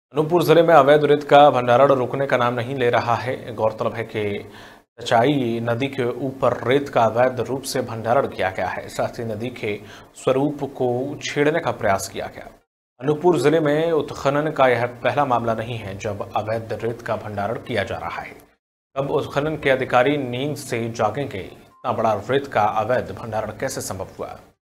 अनूपपुर जिले में अवैध रेत का भंडारण रुकने का नाम नहीं ले रहा है। गौरतलब है कि चचाई नदी के ऊपर रेत का अवैध रूप से भंडारण किया गया है। साथ ही नदी के स्वरूप को छेड़ने का प्रयास किया गया। अनूपपुर जिले में उत्खनन का यह पहला मामला नहीं है जब अवैध रेत का भंडारण किया जा रहा है। अब उत्खनन के अधिकारी नींद से जागेंगे। इतना बड़ा रेत का अवैध भंडारण कैसे संभव हुआ?